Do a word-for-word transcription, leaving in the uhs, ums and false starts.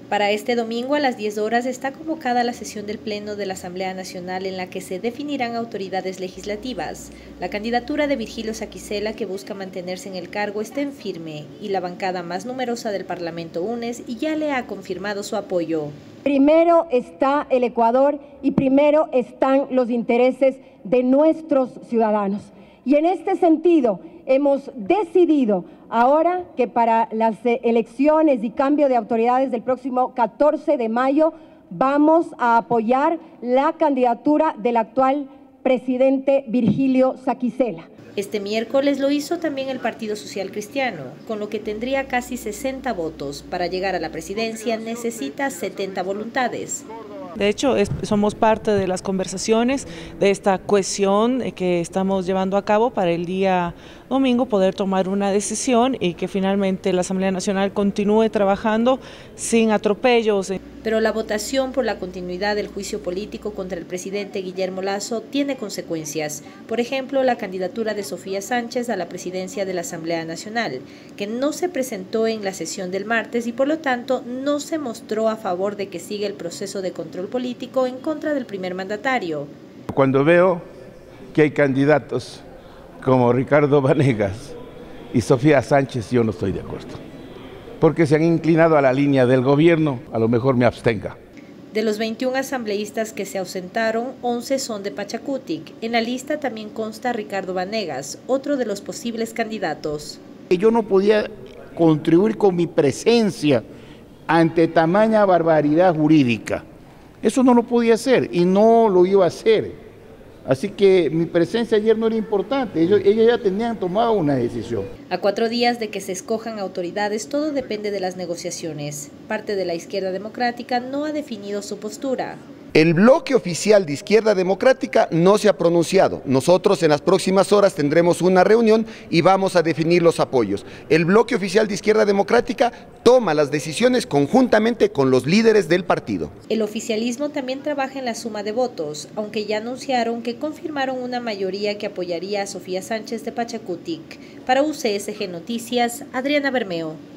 Para este domingo a las diez horas está convocada la sesión del Pleno de la Asamblea Nacional en la que se definirán autoridades legislativas. La candidatura de Virgilio Saquicela, que busca mantenerse en el cargo, está en firme y la bancada más numerosa del Parlamento UNES y ya le ha confirmado su apoyo. Primero está el Ecuador y primero están los intereses de nuestros ciudadanos. Y en este sentido hemos decidido ahora que para las elecciones y cambio de autoridades del próximo catorce de mayo vamos a apoyar la candidatura del actual presidente Virgilio Saquicela. Este miércoles lo hizo también el Partido Social Cristiano, con lo que tendría casi sesenta votos. Para llegar a la presidencia necesita setenta voluntades. De hecho, es, somos parte de las conversaciones de esta cohesión que estamos llevando a cabo para el día domingo poder tomar una decisión y que finalmente la Asamblea Nacional continúe trabajando sin atropellos. Pero la votación por la continuidad del juicio político contra el presidente Guillermo Lasso tiene consecuencias. Por ejemplo, la candidatura de Sofía Sánchez a la presidencia de la Asamblea Nacional, que no se presentó en la sesión del martes y por lo tanto no se mostró a favor de que siga el proceso de control político en contra del primer mandatario. Cuando veo que hay candidatos como Ricardo Vanegas y Sofía Sánchez, yo no estoy de acuerdo, porque se han inclinado a la línea del gobierno, a lo mejor me abstenga. De los veintiún asambleístas que se ausentaron, once son de Pachacutic. En la lista también consta Ricardo Vanegas, otro de los posibles candidatos. Yo no podía contribuir con mi presencia ante tamaña barbaridad jurídica. Eso no lo podía hacer y no lo iba a hacer. Así que mi presencia ayer no era importante, ellos, ellos ya tenían tomado una decisión. A cuatro días de que se escojan autoridades, todo depende de las negociaciones. Parte de la izquierda democrática no ha definido su postura. El bloque oficial de Izquierda Democrática no se ha pronunciado. Nosotros en las próximas horas tendremos una reunión y vamos a definir los apoyos. El bloque oficial de Izquierda Democrática toma las decisiones conjuntamente con los líderes del partido. El oficialismo también trabaja en la suma de votos, aunque ya anunciaron que confirmaron una mayoría que apoyaría a Sofía Sánchez de Pachacutic. Para U C S G Noticias, Adriana Bermeo.